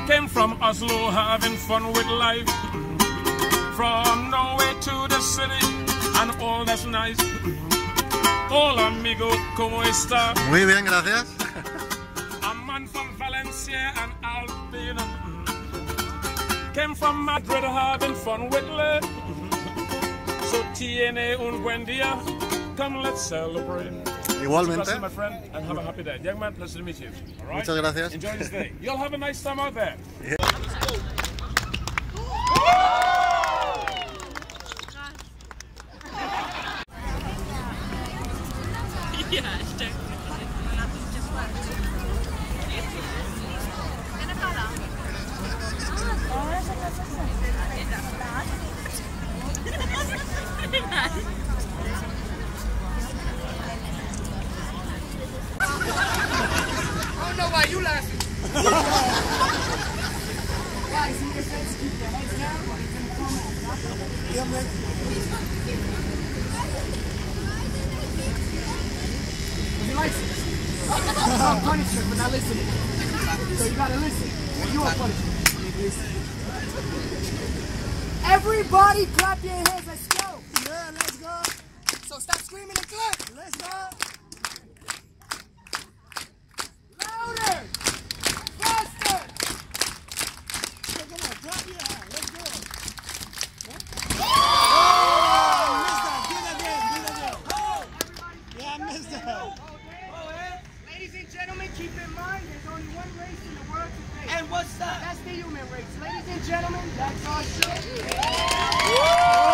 Came from Oslo having fun with life. From Norway to the city and all that's nice. Hola amigo, ¿cómo está? Muy bien, gracias. A man from Valencia and Albania. Came from Madrid having fun with life. So tiene un buen día. Come, let's celebrate. Igualmente. My friend, and have a happy day. Young man, pleasure to meet you. All right? Muchas gracias. Enjoy this day. You'll have a nice time out there. Yeah. I don't know why you laughing. Guys, you can keep your heads down or he's gonna come out. Yeah, man. He likes it. It's punishment for not listening. So you gotta listen. And you are punishment. Everybody clap your hands, let's go. Yeah, let's go. So stop screaming and clap. Let's go. Louder. Faster. Come on, clap your hands. Let's go. Oh, missed that. Do it again. Oh. Yeah, I missed that. Ladies and gentlemen, keep in mind there's only one race in the world today. And what's that? That's the human race. Ladies and gentlemen, that's our show.